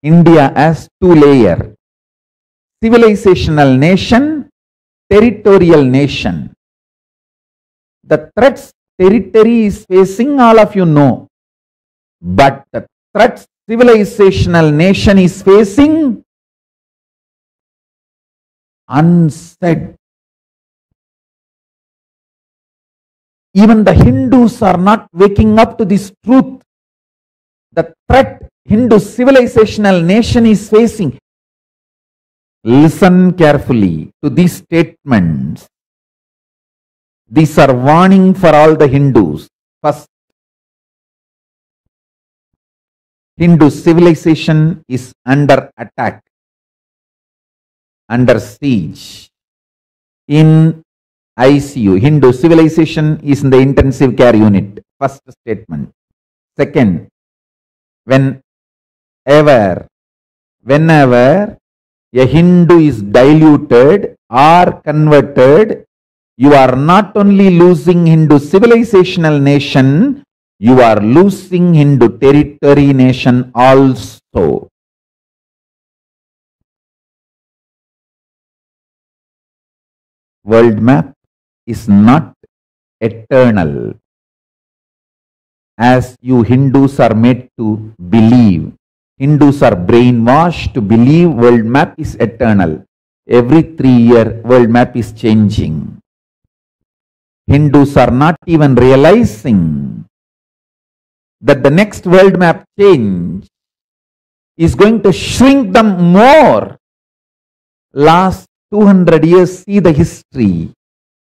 India as two-layer. Civilizational nation, territorial nation. The threats territory is facing, all of you know. But the threats civilizational nation is facing, unsaid. Even the Hindus are not waking up to this truth. The threat Hindu civilizational nation is facing. Listen carefully to these statements. These are warning for all the Hindus. First, Hindu civilization is under attack, under siege. In ICU, Hindu civilization is in the intensive care unit. First statement. Second, whenever a Hindu is diluted or converted, you are not only losing Hindu civilizational nation, you are losing Hindu territory nation also. World map is not eternal, as you Hindus are made to believe. Hindus are brainwashed to believe world map is eternal. Every 3 years, world map is changing. Hindus are not even realizing that the next world map change is going to shrink them more. Last 200 years, see the history.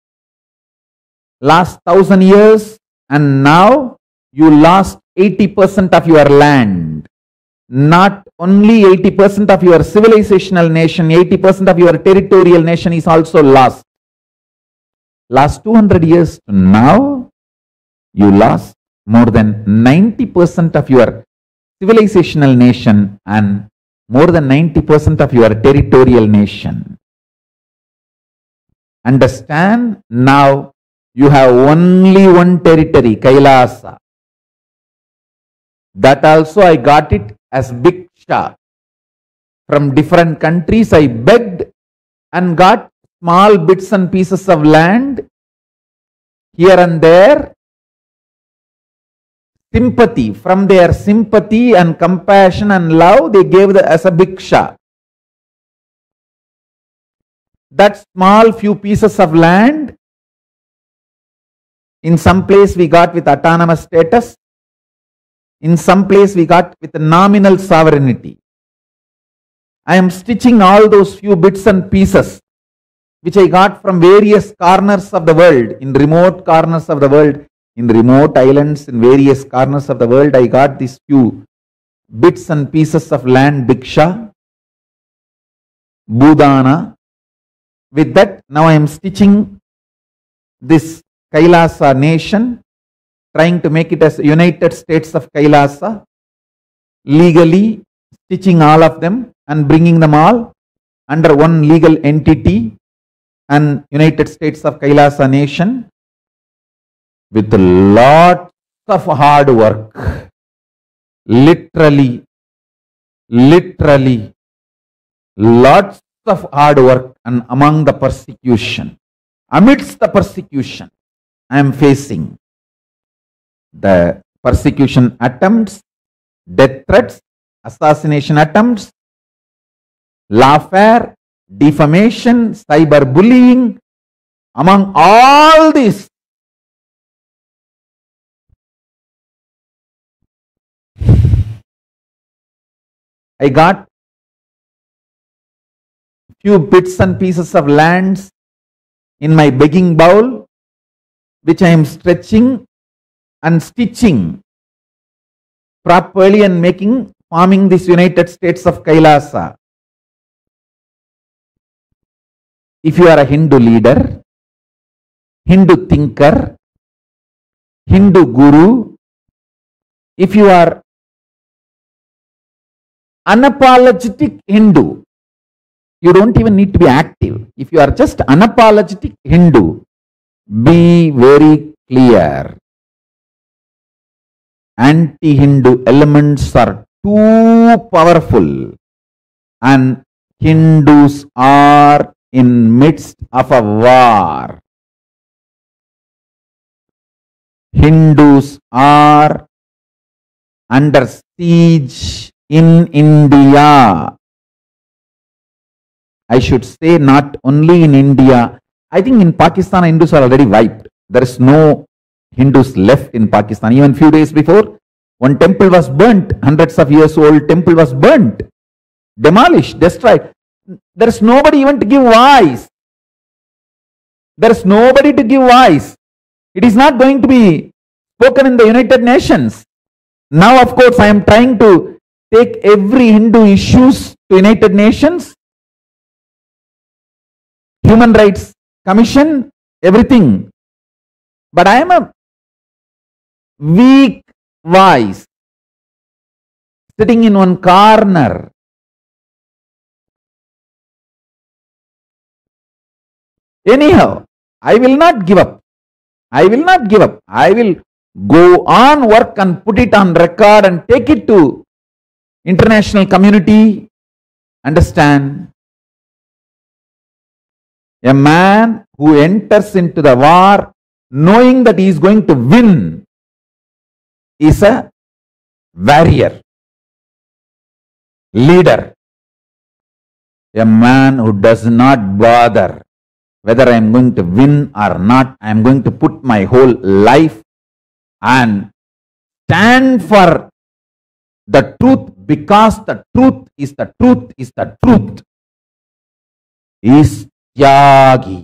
Last 1000 years, and now you lost 80% of your land. Not only 80% of your civilizational nation, 80% of your territorial nation is also lost. Last 200 years to now, you lost more than 90% of your civilizational nation and more than 90% of your territorial nation. Understand, now you have only one territory, Kailasa. That also I got it as Bhiksha. From different countries I begged and got small bits and pieces of land here and there. Sympathy, from their sympathy and compassion and love, they gave as a Bhiksha. That small few pieces of land, in some place we got with autonomous status, in some place we got with nominal sovereignty. I am stitching all those few bits and pieces which I got from various corners of the world, in remote corners of the world, in remote islands, in various corners of the world. I got these few bits and pieces of land, Bhiksha, Budana. With that, now I am stitching this Kailasa nation, trying to make it as United States of Kailasa, legally stitching all of them and bringing them all under one legal entity and United States of Kailasa nation, with lots of hard work, literally, lots of hard work, and among the persecution, amidst the persecution, I am facing the persecution attempts, death threats, assassination attempts, lawfare, defamation, cyberbullying. Among all this, I got few bits and pieces of lands in my begging bowl, which I am stretching and stitching properly and forming this United States of Kailasa. If you are a Hindu leader, Hindu thinker, Hindu guru, if you are unapologetic Hindu, you don't even need to be active. If you are just unapologetic Hindu, be very clear. Anti-Hindu elements are too powerful, and Hindus are in midst of a war. Hindus are under siege in India. I should say not only in India. I think in Pakistan, Hindus are already wiped. There is no Hindus left in Pakistan. Even few days before, one temple was burnt. Hundreds of years old temple was burnt, demolished, destroyed. There is nobody even to give voice. There is nobody to give voice. It is not going to be spoken in the United Nations. Now, of course, I am trying to take every Hindu issues to United Nations, Human Rights Commission, everything. But I am a weak voice, sitting in one corner. Anyhow, I will not give up. I will not give up. I will go on, work and put it on record and take it to international community. Understand? A man who enters into the war knowing that he is going to win is a warrior, leader. A man who does not bother whether I am going to win or not. I am going to put my whole life and stand for the truth, because the truth is the truth is the truth. Is Tyagi.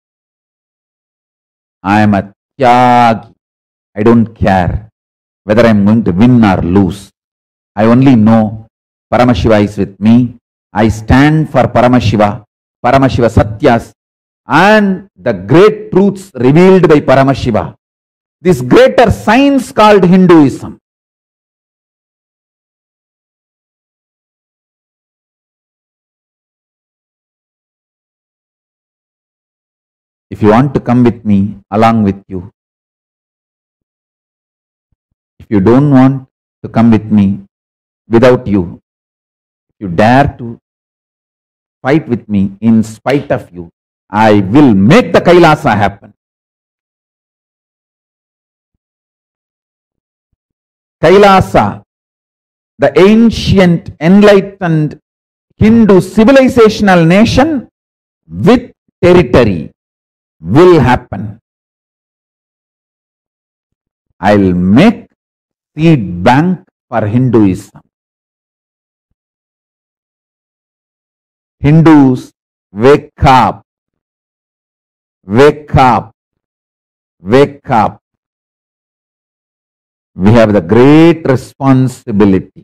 I am a Tyagi. I don't care whether I am going to win or lose. I only know Paramashiva is with me. I stand for Paramashiva, Paramashiva Satyas, and the great truths revealed by Paramashiva. This greater science called Hinduism. If you want to come with me, along with you. If you don't want to come with me, without you, if you dare to fight with me in spite of you, I will make the Kailasa happen. Kailasa, the ancient enlightened Hindu civilizational nation with territory, will happen. I'll make seed bank for Hinduism. Hindus, wake up. Wake up. Wake up. We have the great responsibility.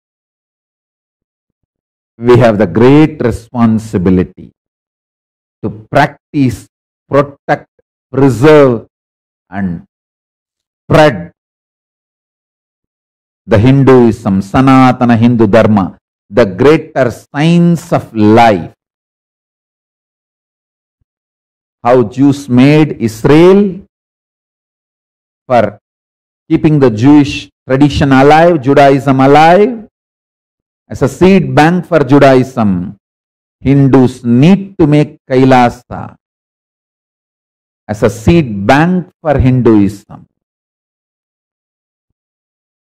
We have the great responsibility to practice, protect, preserve, and spread the Hinduism, Sanatana Hindu Dharma, the greater science of life. How Jews made Israel for keeping the Jewish tradition alive, Judaism alive, as a seed bank for Judaism. Hindus need to make Kailasa as a seed bank for Hinduism.